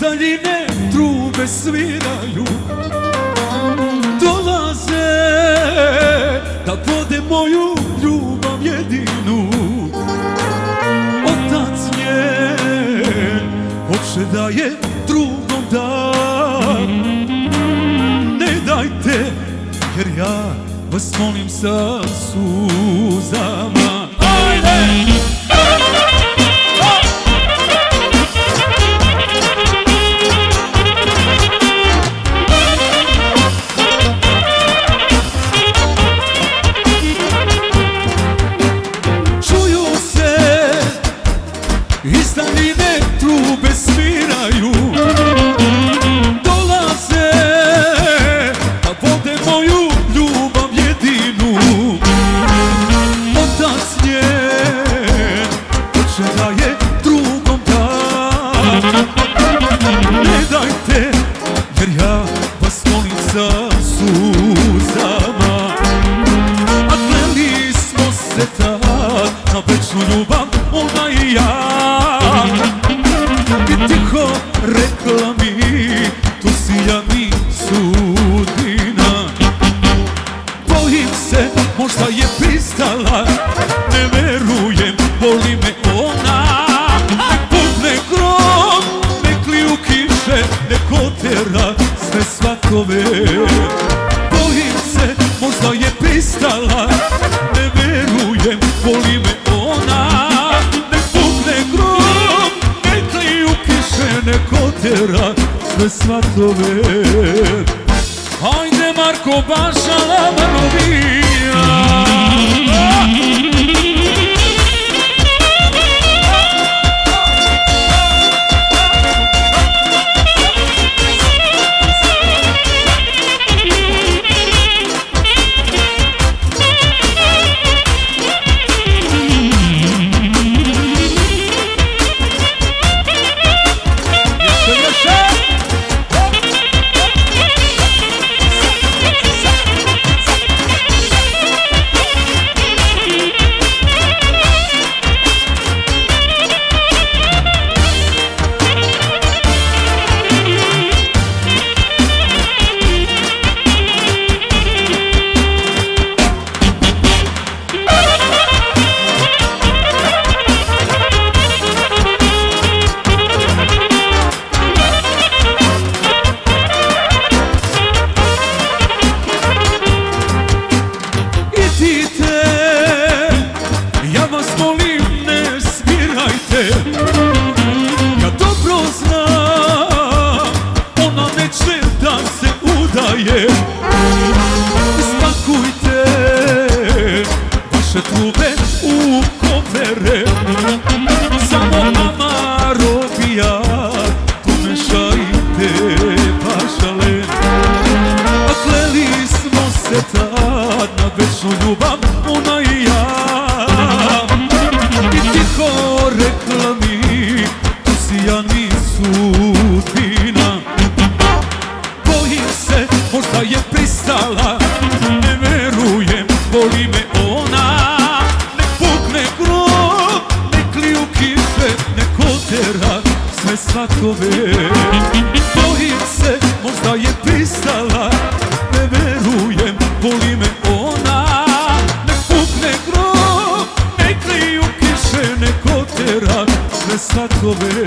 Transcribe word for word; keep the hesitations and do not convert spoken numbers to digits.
daljine trube sviraju, dolaze da vode moju ljubav jedinu. Otac njen hoće da je drugom da. Ne dajte, jer ja vas molim sa suzama. Ajde! Iz daljine trube sviraju, dolaze da vode moju ljubav jedinu. Otac njen hoće da je drugom da. Ne dajte, jer ja vas molim sa suzama. A kleli smo se tad na večnu ljubav, ona i ja. I tiho rekla mi, tu si ja mi sudbina. Bojim se, možda je pristala, ne verujem, voli me ona. Nek pukne grom, nek liju kiše, nek otera sve svatove. Bojim se, možda je pristala, ne verujem, voli me ona. Nek pukne grom, nek liju kiše, nek otera sve svatove. Hajde Marko Baša Lamanovija. Ja dobro znam, ona neće da se udaje. Spakujte vaše trube u kovere, samo mama robija, pomešajte pašale. A kleli smo se tad na večnu ljubav, ona i ja. I tiho rekla mi, tu si ja mi sudbina. Bojim se, možda je pristala, ne verujem, voli me ona. Nek pukne grom, nek liju kiše, nek otera sve svatove. Bojim se, možda je pristala, ne verujem, voli me ona. Nek pukne grom, nek liju kiše, nek otera sve svatove.